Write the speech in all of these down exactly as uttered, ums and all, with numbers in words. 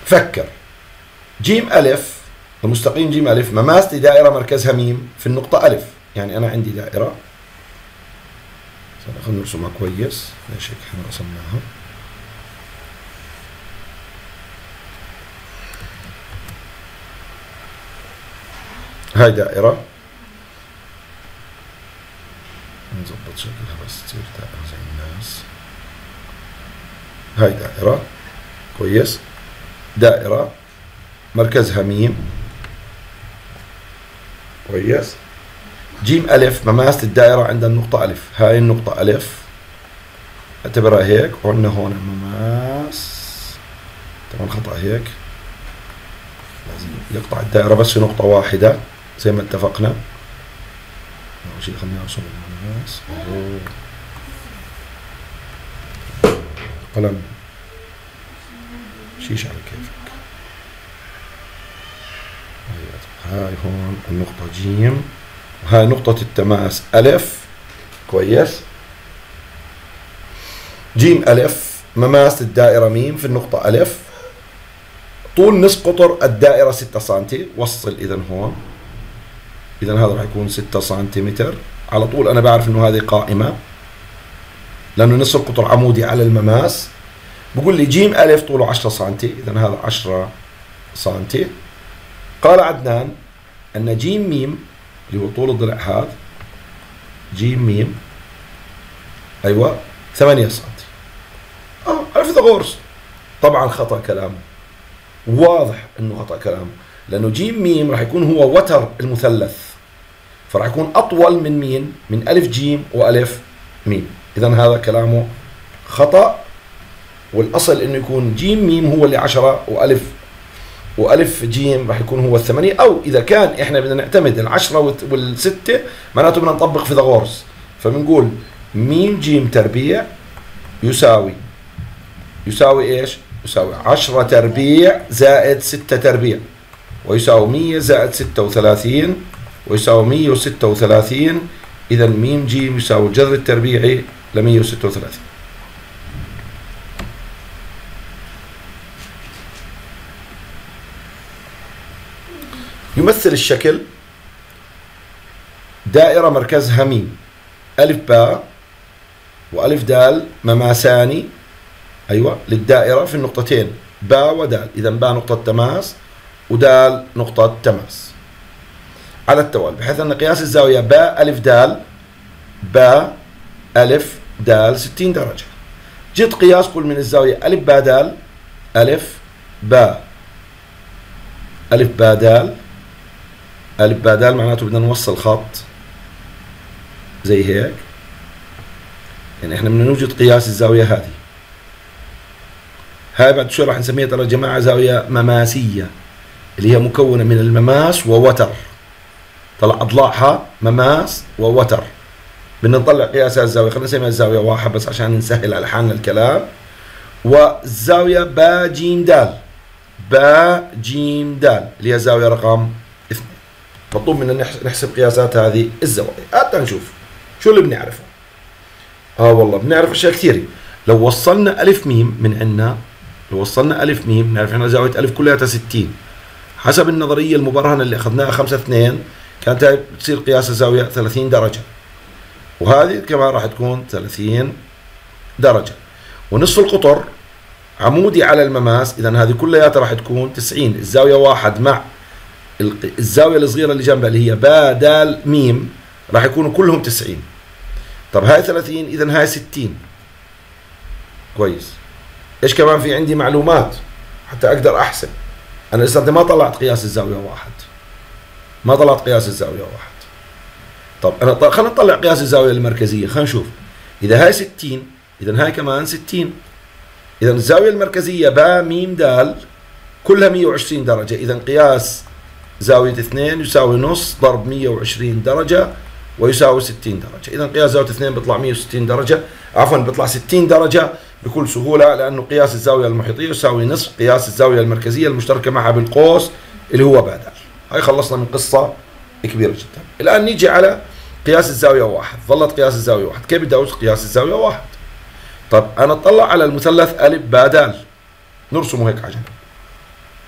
فكر. جيم ألف المستقيم جيم ألف مماس لدائرة مركزها ميم في النقطة ألف. يعني أنا عندي دائرة، خلينا نرسمها كويس. ليش هيك احنا رسمناها؟ هاي دائرة، نظبط شكلها بس تصير دائرة زي الناس. هاي دائرة كويس، دائرة مركزها ميم كويس. جيم ألف مماس الدائرة عند النقطة ألف. هاي النقطة ألف اعتبرها هيك، وعندنا هون مماس. طبعا خطأ هيك، لازم يقطع الدائرة بس في نقطة واحدة زي ما اتفقنا. أول شيء خلينا نرسم المماس. قلم شيش على كيفك. هاي هون النقطة جيم، وهاي نقطة التماس ألف كويس. جيم ألف مماس الدائرة ميم في النقطة ألف. طول نصف قطر الدائرة ستة سنتي. وصل إذا هون، إذا هذا راح يكون ستة سنتيمتر على طول. أنا بعرف إنه هذه قائمة لأنه نصف القطر عمودي على المماس. بقول لي جيم ألف طوله عشرة سنتي، إذا هذا عشرة سنتي. قال عدنان أن جيم ميم اللي هو طول الضلع هذا، جيم ميم أيوة ثمانية سنتي. آه على فيثاغورس. طبعا خطأ كلامه، واضح إنه خطأ كلامه، لأنه جيم ميم راح يكون هو وتر المثلث، فراح يكون أطول من مين؟ من ألف جيم وألف ميم. إذا هذا كلامه خطأ، والأصل إنه يكون جيم ميم هو اللي عشرة وألف وألف جيم راح يكون هو الثمانية. أو إذا كان إحنا بدنا نعتمد العشرة والستة معناته بدنا نطبق فيثاغورس، فبنقول ميم جيم تربيع يساوي يساوي إيش؟ يساوي عشرة تربيع زائد ستة تربيع، ويساوي مية زائد ستة وثلاثين، ويساوي مية وستة وثلاثين. إذا ميم جيم يساوي الجذر التربيعي ل مية وستة وثلاثين. يمثل الشكل دائرة مركزها ميم، ألف باء وألف دال مماسان أيوة للدائرة في النقطتين باء ودال. إذا باء نقطة تماس ودال نقطة تماس على التوالي، بحيث أن قياس الزاوية باء ألف دال باء ألف دال ستين درجة. جد قياس كل من الزاوية ألف باء دال ألف باء ألف باء دال ألف باء دال، معناته بدنا نوصل خط زي هيك. يعني احنا بدنا نوجد قياس الزاوية هذه. هاي بعد شوي راح نسميها ترى يا جماعة زاوية مماسية، اللي هي مكونة من المماس ووتر. طلع أضلاعها مماس ووتر. بدنا نطلع قياس الزاوية، خلينا نسميها الزاوية واحد بس عشان نسهل على حالنا الكلام. والزاوية با جيم دال با جيم دال اللي هي زاوية رقم اثنين. مطلوب منا نحسب قياسات هذه الزوايا. حتى نشوف شو اللي بنعرفه. اه والله بنعرف اشياء كثيرة. لو وصلنا ألف ميم من عندنا، لو وصلنا ألف ميم نعرف احنا زاوية ألف كلها ستين حسب النظرية المبرهنة اللي أخذناها خمسة اثنين، كانت هاي بتصير قياس الزاوية ثلاثين درجة، وهذه كمان راح تكون ثلاثين درجة. ونصف القطر عمودي على المماس، إذا هذه كلياتها راح تكون تسعين. الزاوية واحد مع الزاوية الصغيرة اللي جنبها اللي هي با دال ميم راح يكونوا كلهم تسعين. طب هاي ثلاثين، إذا هاي ستين. كويس. إيش كمان في عندي معلومات حتى أقدر أحسب. أنا لسه ما طلعت قياس الزاوية واحد، ما طلعت قياس الزاوية واحد. طب أنا خلينا نطلع قياس الزاوية المركزية. خلينا نشوف إذا هاي ستين، إذا هاي كمان ستين. إذا الزاوية المركزية با ميم دال كلها مية وعشرين درجة. إذا قياس زاوية اثنين يساوي نص ضرب مية وعشرين درجة ويساوي ستين درجة. إذا قياس زاوية اثنين بيطلع مية وستين درجة، عفوا بيطلع ستين درجة بكل سهولة، لأنه قياس الزاوية المحيطية يساوي نصف قياس الزاوية المركزية المشتركة معها بالقوس اللي هو با دال. هاي خلصنا من قصة كبيرة جدا. الآن نيجي على قياس الزاوية واحد. ظلت قياس الزاوية واحد. كيف بدي أوجد قياس الزاوية واحد؟ طب أنا أطلع على المثلث ألف با دال، نرسمه هيك على جنب.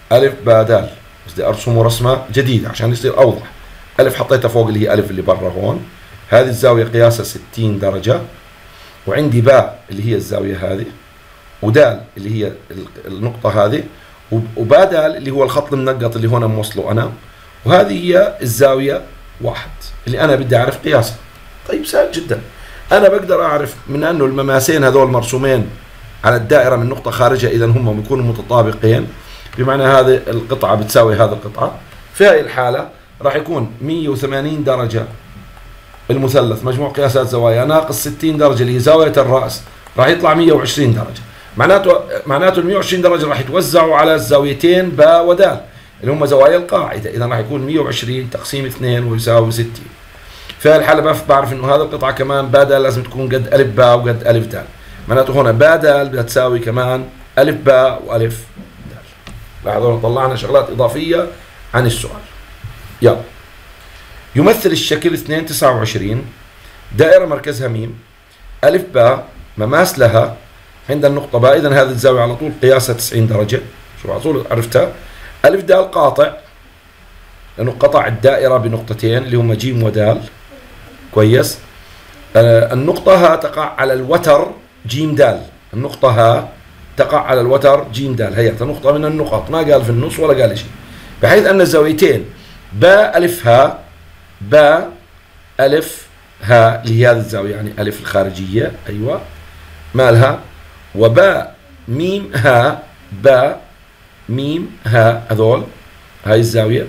ألف باء دال، بس بدي أرسمه رسمة جديدة عشان يصير أوضح. ألف حطيتها فوق اللي هي ألف اللي برا هون، هذه الزاوية قياسها ستين درجة، وعندي باء اللي هي الزاوية هذه، ودال اللي هي النقطة هذه، وباء دال اللي هو الخط المنقط اللي هون موصله أنا، وهذه هي الزاوية واحد اللي أنا بدي أعرف قياسها. طيب سهل جدا، أنا بقدر أعرف من أنه المماسين هذول مرسومين على الدائرة من نقطة خارجها، إذا هم بيكونوا متطابقين، بمعنى هذه القطعة بتساوي هذه القطعة. في هذه الحالة راح يكون مئة وثمانين درجة المثلث مجموع قياسات زوايا ناقص ستين درجة اللي هي زاوية الرأس، راح يطلع مئة وعشرين درجة. معناته معناته ال مئة وعشرين درجة راح يتوزعوا على الزاويتين باء ودال اللي هم زوايا القاعدة، إذا راح يكون مئة وعشرين تقسيم اثنين ويساوي ستين. في هذه الحالة بعرف إنه هذه القطعة كمان باء دال لازم تكون قد ألف باء وقد ألف دال، معناته هنا باء دال بدها تساوي كمان ألف باء وألف دال. لاحظوا طلعنا شغلات إضافية عن السؤال. يلا، يمثل الشكل اثنين تسعة وعشرين دائرة مركزها ميم، ألف باء مماس لها عند النقطة باء، إذا هذه الزاوية على طول قياسها تسعين درجة، شوف على طول عرفتها. ألف دال قاطع لأنه قطع الدائرة بنقطتين اللي هما جيم ودال، كويس. آه النقطة ها تقع على الوتر جيم دال، النقطة ها تقع على الوتر جيم دال، هي نقطة من النقط، ما قال في النص ولا قال شيء، بحيث أن الزاويتين باء ألف ها باء ألف ها اللي هي هذه الزاوية يعني ألف الخارجية، أيوة مالها، وباء ميم ها باء ميم ها، هذول هاي الزاوية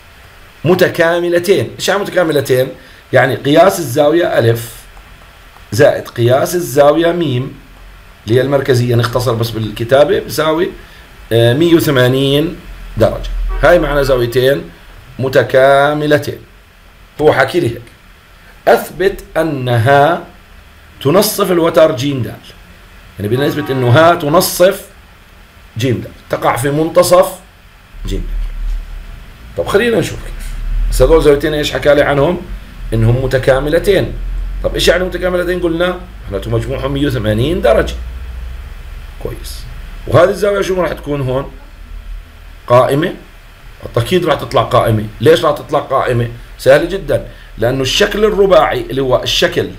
متكاملتين. ايش يعني متكاملتين؟ يعني قياس الزاوية ألف زائد قياس الزاوية ميم اللي هي المركزية، نختصر بس بالكتابة، بيساوي مئة وثمانين درجة. هاي معنى زاويتين متكاملتين. هو حكي لي هيك، أثبت أنها تنصف الوتر جيم دال، يعني بدنا نثبت أنه ها تنصف جيم دال، تقع في منتصف جيم دال. طب خلينا نشوف كيف. بس هذول زاويتين ايش حكى لي عنهم؟ انهم متكاملتين. طب ايش يعني متكاملتين؟ قلنا احنا مجموعهم مئة وثمانين درجة، كويس. وهذه الزاوية شو راح تكون هون؟ قائمة، أكيد راح تطلع قائمة. ليش راح تطلع قائمة؟ سهل جدا، لأنه الشكل الرباعي اللي هو الشكل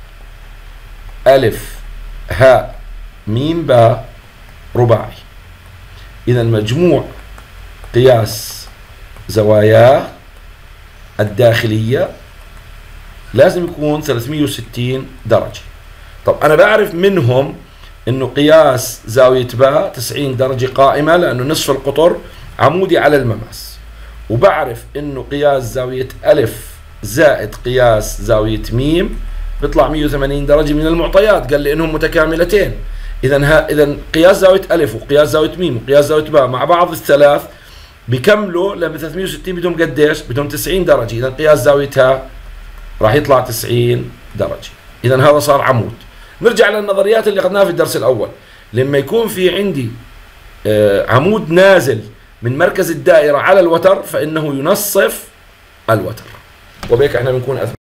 ألف هاء ميم باء رباعي، إذا مجموع قياس زواياه الداخلية لازم يكون ثلاثمئة وستين درجة. طب أنا بعرف منهم إنه قياس زاوية باء تسعين درجة قائمة لأنه نصف القطر عمودي على المماس، وبعرف إنه قياس زاوية ألف زائد قياس زاوية ميم بيطلع مئة وثمانين درجة من المعطيات، قال لي إنهم متكاملتين. إذا إذا قياس زاوية ألف وقياس زاوية ميم وقياس زاوية باء مع بعض الثلاث بيكملوا ل ثلاثمئة وستين، بدهم قديش؟ بدهم تسعين درجة، إذا قياس زاويتها راح يطلع تسعين درجة، إذا هذا صار عمود. نرجع للنظريات اللي أخذناها في الدرس الأول، لما يكون في عندي عمود نازل من مركز الدائرة على الوتر فإنه ينصف الوتر، وبهيك احنا بنكون